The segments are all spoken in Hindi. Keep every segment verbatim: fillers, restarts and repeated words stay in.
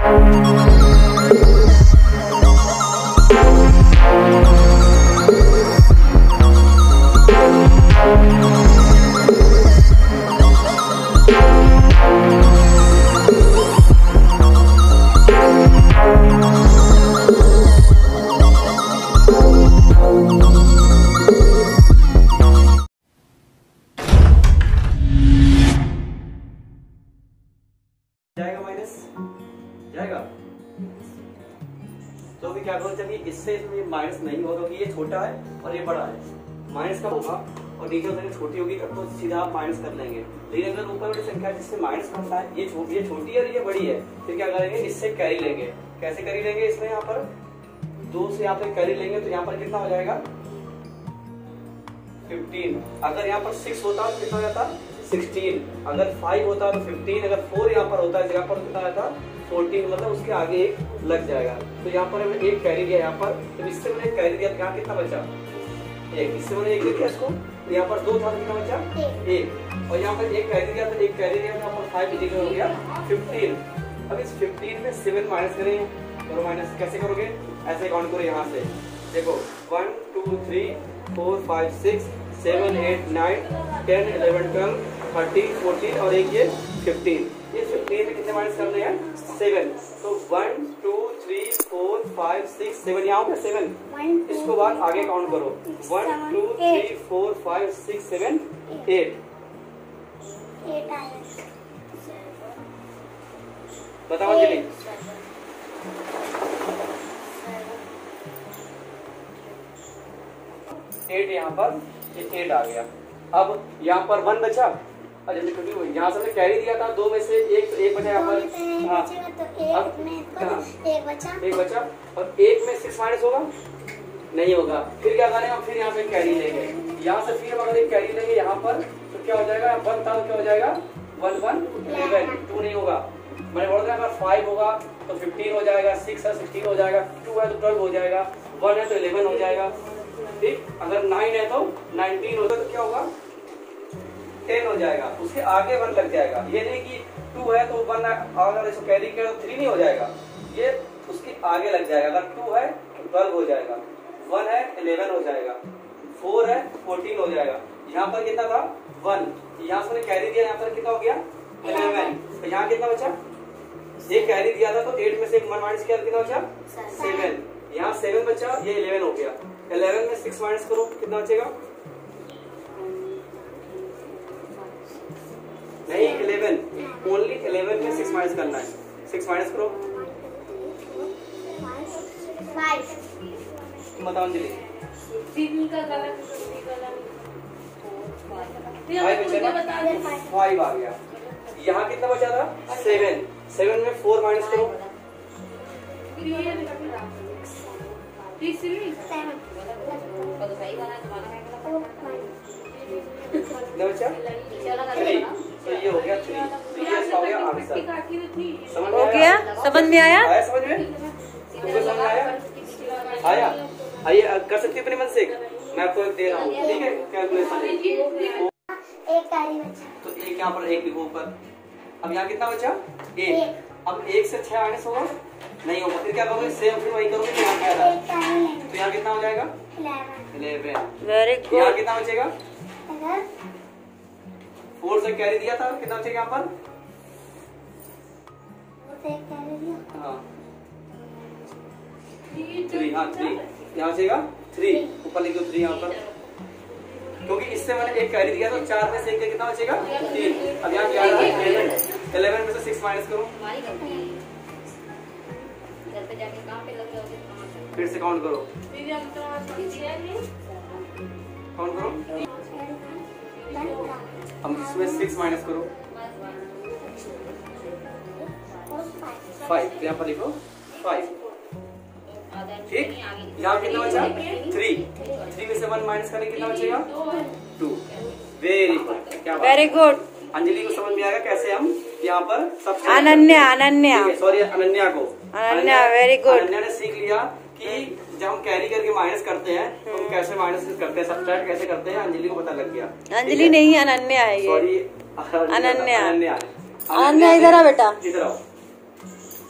जाएगा माइनस जाएगा। तो अभी क्या करो, जब ये इससे इसमें माइनस नहीं होगा क्योंकि ये छोटा है और ये बड़ा है, माइनस का होगा और नीचे उधर छोटी होगी तो सीधा आप माइनस कर लेंगे। लेकिन अगर ऊपर वाली संख्या जिससे माइनस बनता है ये छोटी ये छोटी है और ये बड़ी है, फिर क्या करेंगे, इससे कैरी लेंगे। कैसे कैरी लेंगे, इसमें यहाँ पर दो से यहाँ पे कैरी लेंगे तो यहाँ पर कितना हो जाएगा पंद्रह। अगर यहाँ पर सिक्स होता तो कितना हो जाता सोलह। अगर फाइव होता तो पंद्रह। अगर फोर यहाँ पर होता है यहाँ पर कितना आता चौदह, मतलब उसके आगे एक लग जाएगा। तो यहाँ पर मैंने एक कैरी दिया, यहाँ पर तो इससे मैंने एक कैरी दिया, यहाँ कितना बचा एक, इससे मैंने एक दिया इसको, तो यहाँ पर दो था, कितना बचा एक। और यहाँ पर एक कैरी दिया तो एक कैरी दिया, यहाँ पर फाइव डिजिट हो गया पंद्रह। अब इस पंद्रह में सेवन माइनस करेंगे, और माइनस कैसे करोगे, ऐसे काउंट करो यहाँ से, देखो one two three four five six seven eight nine ten eleven twelve thirteen fourteen और एक ये फिफ्टीन। ये फिफ्टीन में कितने माइनस करने हैं, सेवन। तो one two three four five six seven, यहाँ हो गया सेवन। इसको बाद आगे काउंट करो, one two three four five six seven eight. बताओ अंजलि, एट यहाँ पर ये एट आ गया। अब यहाँ पर वन बचा, अरे यहाँ से कैरी दिया था दो में से एक, तो एक बचा यहाँ पर, हाँ अब एक बचा एक बचा और एक में सिक्स माइनस होगा नहीं होगा। फिर क्या करेंगे, फिर यहाँ पे कैरी लेंगे, यहाँ से फिर अगर एक कैरी लेंगे यहाँ पर तो क्या हो जाएगा, वन था तो क्या हो जाएगा वन वन इलेवन, टू नहीं होगा। मैंने बोल दिया अगर फाइव होगा तो फिफ्टीन हो जाएगा, सिक्स है सिक्सटीन हो जाएगा, टू है तो ट्वेल्व हो जाएगा, वन है तो इलेवन हो जाएगा, ठीक। अगर नाइन है तो नाइनटीन होगा तो क्या होगा टेन हो जाएगा, उसके आगे वन लग जाएगा। ये नहीं कि टू है तो वन, अगर इसको कैरी किया तो थ्री नहीं हो जाएगा, ये उसके आगे लग जाएगा। अगर टू है तो ट्वेल्व हो जाएगा, वन है इलेवन हो जाएगा, फोर है फोर्टीन हो जाएगा। यहाँ पर कितना था वन, यहाँ से कैरी दिया, यहाँ पर कितना हो गया इलेवन। तो यहाँ कितना बचा, एक कैरी दिया था तो एट में से एक वन माइनस किया, कितना बचा सेवन। यहाँ सेवन बचा, ये इलेवन हो गया। इलेवन में सिक्स माइनस करो, कितना बचेगा, नहीं इलेवन, ओनली इलेवन में सिक्स माइनस करना है। सिक्स माइनस करो, तुम बताओ अंजलि, फाइव आ गया। यहाँ कितना बचा था सेवन, सेवन में फोर माइनस करो, कितना बचा थ्री। तो ये हो गया थ्री, तो ये इसका हो गया आंसर। समझ में गया, समझ में आया, आया समझ में, तुमको समझ में आया आया आइए कर सकती अपने मन से, मैं आपको दे रहा हूँ, ठीक है कैलकुलेशन। एक कैरी बचा, तो एक यहाँ पर एक लिखो ऊपर। अब यहाँ कितना बचा एक। अब एक से छह माइनस होगा नहीं होगा, फिर क्या करोगे सेम, फिर वही करोगे, यहाँ क्या था तो यहाँ कितना हो जाएगा इलेवन। Very good. यहाँ कितना बचेगा, फोर से कैरी दिया था, कितना बचेगा यहाँ पर, हाँ थ्री, हाँ थ्री यहाँ बचेगा थ्री, ऊपर लिखो थ्री यहाँ पर, क्योंकि इससे मैंने एक कैरी दिया तो चार में से एक कितना बचेगा तीन। अब यहाँ क्या रहा इलेवन, इलेवन में से सिक्स माइनस करो, फिर से काउंट करो, काउंट करो। हम इसमें सिक्स माइनस करो, फाइव, यहाँ पर लिखो फाइव, ठीक। यहाँ कितना बचा थ्री, थ्री में से वन माइनस करने कितना बचेगा टू। वेरी गुड, क्या वेरी गुड। अंजलि को समझ में आएगा कैसे हम यहाँ पर सब, अनन्या अनन्या सॉरी अनन्या को, अनन्या वेरी गुड। अनन्या ने सीख लिया कि जब हम कैरी करके माइनस करते हैं तो हम कैसे माइनस करते हैं, सब्ट्रैक्ट कैसे करते हैं, अंजलि को पता लग गया। अंजलि नहीं अनन्या है ये, सॉरी अनन्या। अनन्या अनन्या इधर आ बेटा, इधर आओ।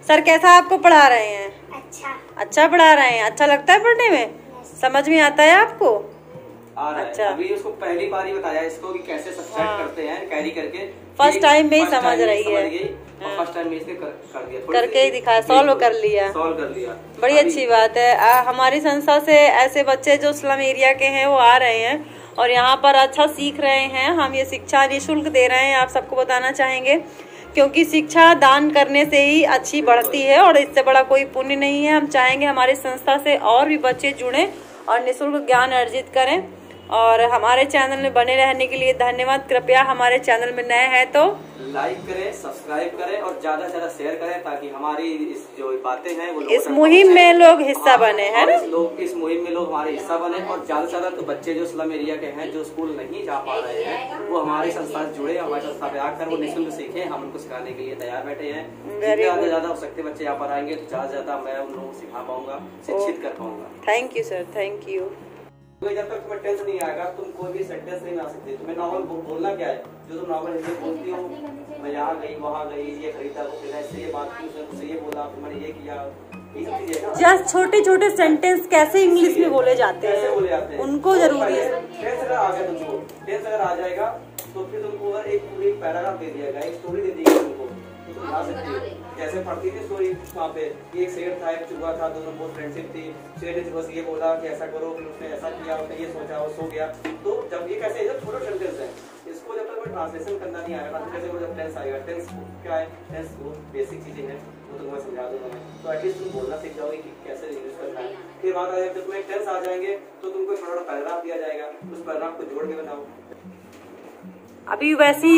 सर कैसा आपको पढ़ा रहे हैं? अच्छा। अच्छा पढ़ा रहे हैं। अच्छा लगता है पढ़ने में? समझ में आता है आपको? आ रहा अच्छा। है। अभी उसको पहली बार ही बताया इसको कि कैसे सब्सट्रैक्ट हाँ। करते हैं कैरी करके। फर्स्ट टाइम में ही फर्स्ट समझ टाइम रही समझ है। गई और फर्स्ट टाइम में इसने कर, कर दिया थोड़ी करके सी- ही दिखाया, सॉल्व कर लिया। सॉल्व कर लिया। बड़ी अभी- अच्छी बात है। आ, हमारी संस्था से ऐसे बच्चे जो स्लम एरिया के हैं वो आ रहे हैं और यहाँ पर अच्छा सीख रहे हैं। हम ये शिक्षा निःशुल्क दे रहे हैं, आप सबको बताना चाहेंगे, क्योंकि शिक्षा दान करने से ही अच्छी बढ़ती है और इससे बड़ा कोई पुण्य नहीं है। हम चाहेंगे हमारी संस्था से और भी बच्चे जुड़ें और निःशुल्क ज्ञान अर्जित करें। और हमारे चैनल में बने रहने के लिए धन्यवाद। कृपया हमारे चैनल में नए हैं तो लाइक करें, सब्सक्राइब करें और ज्यादा से ज्यादा शेयर करें ताकि हमारी इस जो बातें हैं वो लोगों इस तक मुहिम पहुंचे। में लोग हिस्सा बने, है और ना? इस लोग इस मुहिम में लोग हमारे हिस्सा बने और ज्यादा से ज्यादा तो बच्चे जो स्लम एरिया के हैं जो स्कूल नहीं जा पा रहे हैं वो हमारी संस्था से जुड़े, हमारी संस्था पे आकर वो निःशुल्क सीखें। हम उनको सिखाने के लिए तैयार बैठे हैं। जितने ज्यादा से ज्यादा हो सकते बच्चे यहाँ पर आएंगे तो ज्यादा से ज्यादा मैं उन लोगों को सिखा पाऊंगा, शिक्षित कर पाऊंगा। Thank you sir, thank you. जब तक तुम्हें टेंस नहीं आएगा तुम कोई भी सेंटेंस नहीं बना सकते। तुम्हें नॉर्मल बोलना क्या है, जो तुम नॉर्मल हिंदी बोलती हो, मैं यहाँ गई वहाँ गई, ये खरीदा वो खरीदा, इससे ये बात की, उसने मुझसे ये बोला, फिर मैंने ये किया, ये सब चीजें ना। जस्ट छोटे छोटे सेंटेंस कैसे इंग्लिश में बोले जाते कैसे हैं बोले जाते हैं उनको जरूरी है। टेंस अगर आ गया तुमको, टेंस अगर आ जाएगा तो फिर तुमको अगर एक पूरी पैराग्राफ दे दिया गया, एक स्टोरी दे दी गई तुमको, तो तुम गा सकती हो। जैसे पढ़ती थी स्टोरी वहाँ पे, एक शेर था, एक चूहा था, दोनों बहुत फ्रेंडशिप थी। शेर ने बस ये बोला कि ऐसा करो, फिर उसने ऐसा किया, उसने ये सोचा, वो सो गया। तो जब ये कैसे जब छोटे सेंटेंस है, इसको जब तक मैं ट्रांसलेशन करना नहीं आएगा, जैसे वो जब टेंस आएगा, टेंस क्या है, टेंस बहुत बेसिक चीजें हैं, वो तो मैं समझा दूंगा मैं। तो एटलीस्ट तुम बोलना सीख जाओगे कि कैसे यूज करना है। फिर बात आ जाए जब तुम्हें टेंस आ जाएंगे तो तुमको थोड़ा थोड़ा पैराग्राफ दिया जाएगा, उस पैराग्राफ को जोड़ के बनाओ। अभी वैसी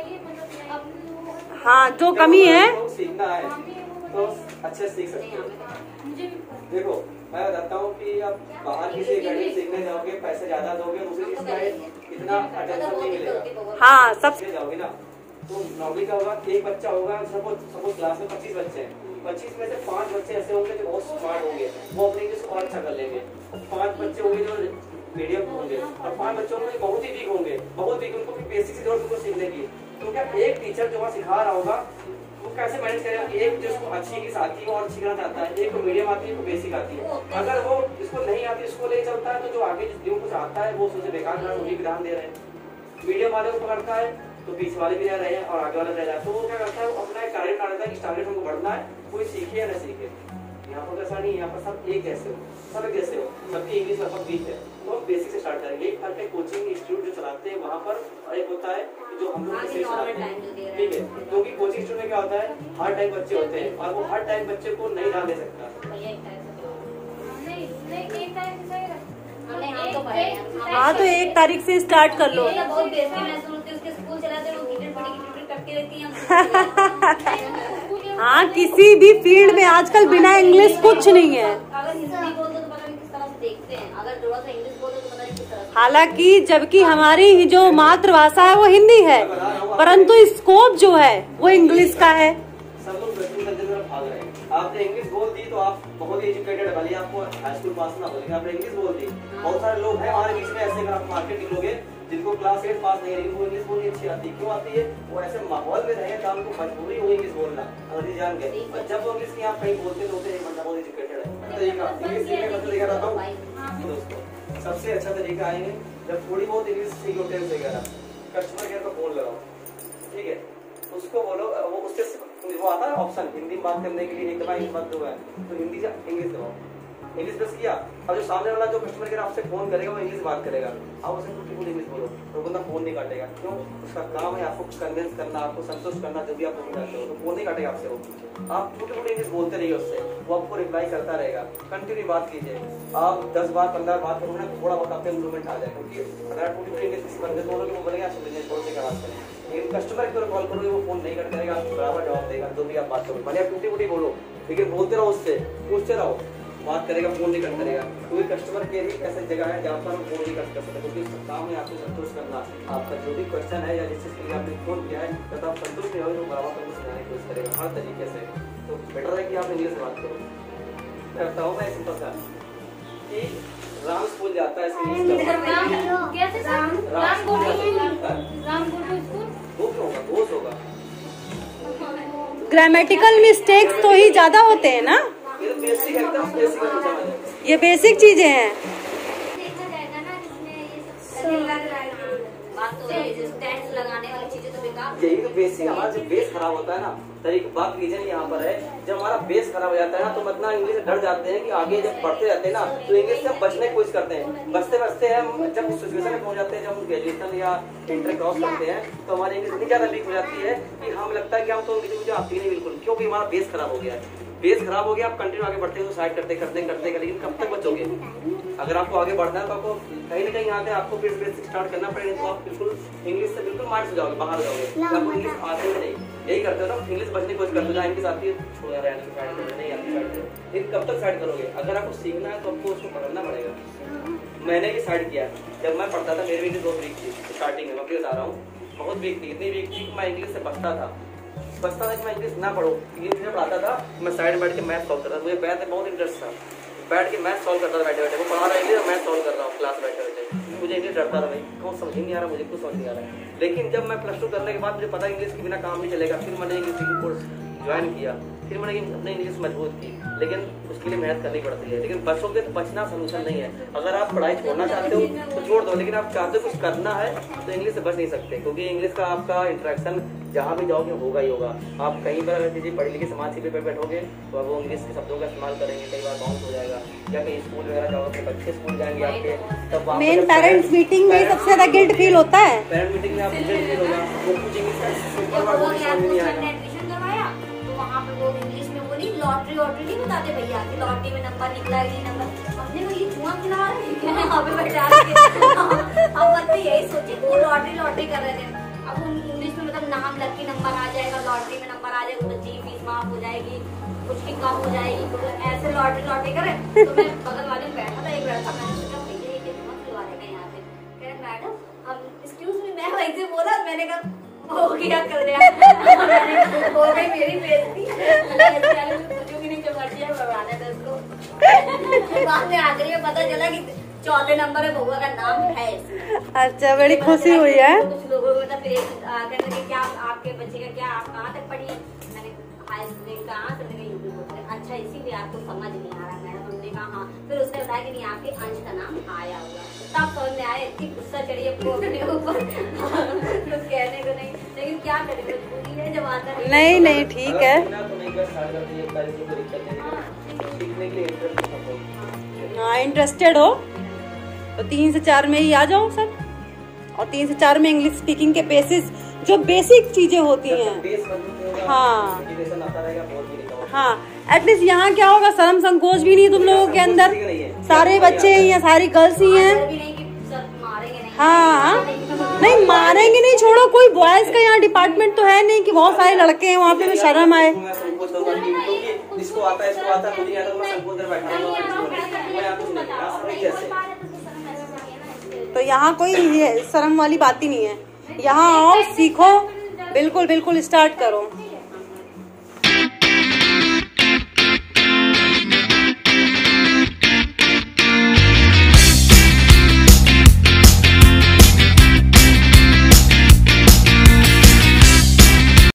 हाँ जो कमी है सीखना है तो अच्छे सीख सकते हो। देखो मैं बताता हूँ कि आप बाहर किसी गाड़ी सीखने जाओगे, पैसे ज्यादा दोगे, दूसरी चीज क्या है, इतना अटेंशन नहीं मिलेगा। हाँ सब जाओगे ना तो नॉर्मली क्या होगा, एक बच्चा होगा, सपोज सपोज क्लास में पच्चीस बच्चे हैं, पच्चीस में से पांच बच्चे ऐसे होंगे जो बहुत स्मार्ट होंगे, वो अपने इंग्लिश को और अच्छा कर लेंगे। पांच बच्चे होंगे जो मीडियम होंगे और पांच बच्चे होंगे बहुत ही वीक होंगे, बहुत वीक, उनको बेसिक से जरूरत उनको सीखने की। तो क्या एक टीचर जो वहाँ सिखा रहा होगा वो कैसे मैनेज करेगा, एक जिसको अच्छी इंग्लिश आती है और अच्छी करना चाहता है, एक को मीडियम आती है, एक को बेसिक आती है। अगर वो इसको नहीं आती, इसको ले चलता है, तो जो आगे जो कुछ आता है वो उससे बेकार कर उन्हीं पे ध्यान दे रहे हैं। मीडियम वाले को पकड़ता है तो पीछे वाले भी रह रहे हैं और आगे वाले रह रहा है। तो वो क्या करता है, वो अपना एक टारगेट डालता है कि टारगेट हमको बढ़ना है, कोई सीखे या न सीखे। यहाँ पर ऐसा नहीं है, यहाँ पर सब एक जैसे हो, सब एक जैसे हो, सबकी इंग्लिश लगभग वीक है। तो हम बेसिक से स्टार्ट करेंगे। एक करके कोचिंग इंस्टीट्यूट जो चलाते हैं वहाँ पर, और एक होता है जो हम लोग इसे चलाते हैं, ठीक है। क्योंकि कोचिंग इंस्टीट्यूट में क्या होता है, हर टाइप बच्चे होते हैं और वो हर टाइप बच्चे को नहीं डाल दे सकता। हाँ तो एक तारीख से स्टार्ट कर लो। हाँ किसी भी फील्ड में आजकल बिना इंग्लिश कुछ नहीं है। हालांकि जबकि हमारी जो मातृभाषा है वो हिंदी है, परंतु स्कोप जो है वो इंग्लिश का है। सब लोग भाग रहे हैं। आपने इंग्लिश बोल दी तो आप बहुत ही एजुकेटेड, भले आपको हाई स्कूल पास ना हो, लेकिन आपने इंग्लिश बोल दी। बहुत सारे लोग हैं हमारे बीच में ऐसे, अगर आप मार्केट निकलोगे जिनको क्लास एट पास नहीं है लेकिन वो इंग्लिश बोलनी अच्छी आती है। क्यों आती है, वो ऐसे माहौल में रहे तो उनको मजबूरी हो इंग्लिश बोलना, अंग्रेजी जान गए। और जब वो इंग्लिश की आप कहीं बोलते तो होते हैं बंदा बहुत एजुकेटेड है। तरीका इंग्लिश सीखने का तरीका बताता हूँ दोस्तों। सबसे अच्छा तरीका आएंगे जब थोड़ी बहुत इंग्लिश सीखो, टेंस वगैरह, कस्टमर केयर का फोन लगाओ, ठीक है, उसको बोलो, वो उससे वो आता है ऑप्शन हिंदी में बात करने के लिए, एक दफा इंग्लिश बात दो है तो हिंदी से इंग्लिश दबाओ, इंग्लिश प्रेस किया और जो सामने वाला जो कस्टमर केयर आपसे फोन करेगा वो इंग्लिश बात करेगा, आप उसे टूटी फूटी इंग्लिश बोलो तो बंदा फोन नहीं काटेगा। क्यों, उसका काम है आपको कन्विंस करना, आपको संतुष्ट करना, जो भी आप फोन करते हो तो फोन नहीं काटेगा आपसे। वो आप टूटी फूटी इंग्लिश बोलते रहिए उससे, वो आपको रिप्लाई करता रहेगा। कंटिन्यू बात कीजिए, आप दस बार पंद्रह बात करोगे ना थोड़ा बहुत आपका इंप्रूवमेंट आ जाएगा। क्योंकि अगर आप टूटी फूटी इंग्लिश किसी बंदे को बोलोगे वो बोलेगा छोड़ से बात करें, लेकिन कस्टमर केयर कॉल करोगे वो फोन नहीं कट करेगा, आपको बराबर जवाब देगा जो भी आप बात करोगे। भले आप टूटी फूटी बोलो लेकिन बोलते रहो, उससे पूछते रहो, बात करेगा, फोन नहीं कट करेगा। क्योंकि कस्टमर केयर ही ऐसी जगह है जहाँ पर हम फोन नहीं कट कर सकते, क्योंकि उसका काम है आपको संतुष्ट करना। आपका जो भी क्वेश्चन है या जिस चीज के लिए आपने फोन किया है तब आप संतुष्ट नहीं हो तो बराबर करके समझाने की कोशिश करेगा हर तरीके से। तो बेटर है कि आप इंग्लिश से बात करो। करता हूँ मैं सिंपल सा कि राम स्कूल जाता है, वो क्यों होगा, दोस्त होगा। ग्रामेटिकल मिस्टेक्स तो ही ज्यादा होते हैं ना, ये तो बेसिक है, एकदम बेसिक है पूछा मैंने। ये बेसिक चीजें हैं। लगाने वाली चीजें तो बेकार। यही तो बेसिक, हमारा जो बेस खराब होता है ना, तरीके बात रीजन यहाँ पर है, जब हमारा बेस खराब हो जाता है ना, तो मतलब इंग्लिश से डर जाते हैं कि आगे जब पढ़ते रहते हैं ना, तो इंग्लिश से हम बचने की कोशिश करते हैं। बचते बचते हम जब उस सिचुएशन में पहुंच जाते हैं, जब हम ग्रेजुएशन या इंटर क्रॉस करते हैं, तो हमारी इंग्लिश इतनी ज्यादा वीक हो जाती है कि हमें लगता है कि हम तो इंग्लिश मुझे आती ही नहीं बिल्कुल, क्योंकि हमारा बेस खराब हो गया है। बेस खराब हो गया, आप कंटिन्यू आगे बढ़ते हो, साइड करते करते करते करते, लेकिन कब तक बचोगे? अगर आपको आगे बढ़ना है तो आपको कहीं ना कहीं यहाँ पे आपको फिर बेसिक स्टार्ट करना पड़ेगा, तो आप बिल्कुल इंग्लिश से बिल्कुल मार्क्स हो जाओगे, बाहर हो जाओगे। आपको इंग्लिश आते ही नहीं, यही करते हो ना, इंग्लिश बचने की कोशिश करते हो, जहाँ इंग्लिश आती है छोड़ा रहने की साइड करो, नहीं आती साइड करो, लेकिन कब तक साइड करोगे? अगर आपको सीखना है तो आपको उसको पढ़ना पड़ेगा। मैंने भी साइड किया, जब मैं पढ़ता था मेरी इंग्लिश बहुत वीक थी स्टार्टिंग में, मैं भी बता रहा हूँ, बहुत वीक थी, इतनी वीक थी कि मैं इंग्लिश से बचता था बचता था कि मैं इंग्लिश ना पढ़ूँ, इंग्लिश में पढ़ाता था, मैं साइड में बैठ के मैथ सॉल्व करता था, मुझे मैथ में बहुत इंटरेस्ट था, बैठ के मैथ सॉल्व करता था बैठे बैठे, वो पढ़ा रहा है इंग्लिश, मैं सॉल्व कर रहा हूँ क्लास बैठे बैठे, मुझे इंग्लिश डरता था भाई, कौन समझ ही नहीं आ रहा, मुझे कुछ समझ नहीं आ रहा है। लेकिन जब मैं प्लस टू करने के बाद मुझे पता इंग्लिश के बिना काम नहीं चलेगा, फिर मैंने इंग्लिश की कोर्स ज्वाइन किया, फिर मैंने अपनी इंग्लिश मजबूत की, लेकिन उसके लिए मेहनत करनी पड़ती है। लेकिन बचोगे तो बचना सोल्यूशन नहीं है। अगर आप पढ़ाई छोड़ना चाहते हो तो छोड़ दो, लेकिन आप चाहते हो कुछ करना है तो इंग्लिश से बच नहीं सकते, क्योंकि इंग्लिश का आपका इंटरेक्शन जहाँ भी जाओगे होगा ही होगा। आप कहीं पर अगर किसी पढ़ी लिखी समाज शिविर पर बैठोगे तो वो इंग्लिश के शब्दों का इस्तेमाल करेंगे, कई बार बाउंस हो जाएगा, या कहीं स्कूल वगैरह जाओगे, बच्चे स्कूल जाएंगे आपके, तब मेन पेरेंट्स मीटिंग में सबसे ज्यादा गिल्ट फील होता है। पेरेंट मीटिंग में आपको गिल्ट फील होगा, वो कुछ इंग्लिश का सुपर वर्ड समझ नहीं आएगा। एडमिशन करवाया तो वहाँ पे वो इंग्लिश में बोली लॉटरी वॉटरी नहीं बताते भैया कि लॉटरी में नंबर निकला ही नहीं, नंबर हमने वो ये जुआ खिला रहे हैं यहाँ पे बैठा के हम बच्चे यही सोचे वो लॉटरी लॉटरी कर रहे थे। अब इंग्लिश में मतलब नाम लकी नंबर आ जाएगा, लॉटरी में नंबर आ जाएगा, बच्चे की फीस माफ हो जाएगी, कुछ की कम हो जाएगी, तो ऐसे लॉटरी लॉटरी करे। तो मैं बगल वाले में बैठा था, एक लड़का, मैंने सोचा भैया ये जुआ खिलवा देगा यहाँ पे, कह रहे मैडम हम एक्सक्यूज मी, मैं वहीं से बोला, मैंने कहा हो गया कर दिया हो गई मेरी बेइज्जती, सोचूंगी नहीं चमटिया बनाने थे उसको। बाद में आखिरी में पता चला कि चौथे नंबर है बउआ का नाम है। अच्छा, बड़ी खुशी हुई है। कुछ लोगों को मतलब कहने लगे क्या आपके बच्चे का क्या, आप कहाँ तक पढ़ी है? मैंने हाई स्कूल कहाँ से, मैंने यूपी बोर्ड से। अच्छा इसीलिए आपको समझ नहीं आ रहा मैडम? हमने कहा हाँ। फिर उसने बताया कि नहीं आपके अंश का नाम आया होगा, तब समझ में आया। इतनी गुस्सा चढ़ी अपने ऊपर कुछ कहने को नहीं, लेकिन क्या करें मजबूरी है जब आता है। नहीं नहीं ठीक है। हाँ इंटरेस्टेड हो तो तीन से चार में ही आ जाओ सर, और तीन से चार में इंग्लिश स्पीकिंग के बेसिस जो बेसिक चीजें होती हैं। हाँ हाँ, एटलीस्ट यहाँ क्या होगा, शर्म संकोच भी नहीं तुम लोगों के अंदर, सारे बच्चे ही हैं, सारी गर्ल्स ही हैं। हाँ नहीं मारेंगे नहीं, छोड़ो, कोई बॉयज का यहाँ डिपार्टमेंट तो है नहीं कि बहुत सारे लड़के हैं वहाँ पे भी शर्म आए। इसको आता है, इसको आता है, मुझे आता है, मैं संकोच कर बैठा हूं, मैं यहाँ कुछ नहीं कर कैसे। तो यहाँ कोई ये शर्म वाली बात ही नहीं है, यहाँ आओ सीखो, बिल्कुल बिल्कुल स्टार्ट करो।